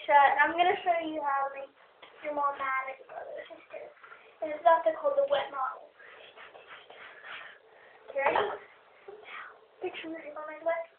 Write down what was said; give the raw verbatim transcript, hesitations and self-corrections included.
shut, and I'm going to show you how to make your mom mad at your brother or sister. And it's not called the wet model. You ready? Picture this on my left.